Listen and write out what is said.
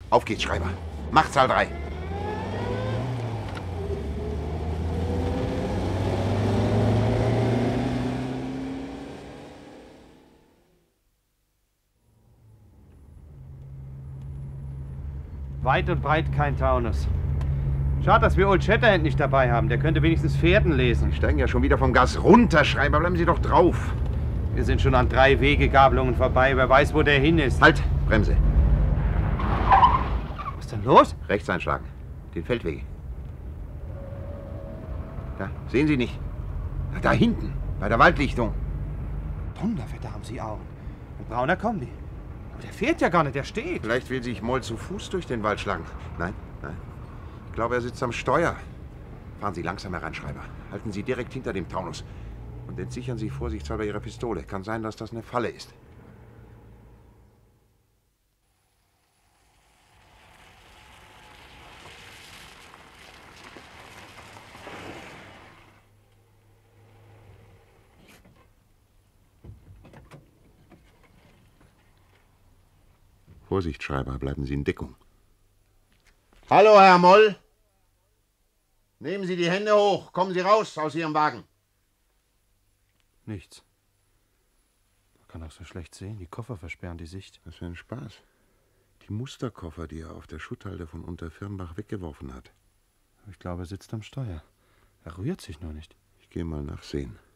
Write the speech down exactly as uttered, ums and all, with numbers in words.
Auf geht's, Schreiber. Machtzahl drei. Weit und breit kein Taunus. Schade, dass wir Old Shatterhand nicht dabei haben. Der könnte wenigstens Pferden lesen. Sie steigen ja schon wieder vom Gas runter, Schreiber. Bleiben Sie doch drauf. Wir sind schon an drei Wegegabelungen vorbei. Wer weiß, wo der hin ist. Halt, Bremse. Was ist denn los? Rechts einschlagen. Den Feldweg. Da, sehen Sie nicht? Da hinten, bei der Waldlichtung. Donnerwetter, haben Sie Augen. Ein brauner Kombi. Aber der fährt ja gar nicht, der steht. Vielleicht will sich Moll zu Fuß durch den Wald schlagen. Nein, nein. Ich glaube, er sitzt am Steuer. Fahren Sie langsam heran, Schreiber. Halten Sie direkt hinter dem Taunus. Und entsichern Sie vorsichtshalber Ihre Pistole. Kann sein, dass das eine Falle ist. Vorsicht, Schreiber, bleiben Sie in Deckung. Hallo, Herr Moll. Nehmen Sie die Hände hoch. Kommen Sie raus aus Ihrem Wagen. Nichts. Man kann auch so schlecht sehen. Die Koffer versperren die Sicht. Was für ein Spaß. Die Musterkoffer, die er auf der Schutthalde von Unterfirnbach weggeworfen hat. Ich glaube, er sitzt am Steuer. Er rührt sich nur nicht. Ich gehe mal nachsehen.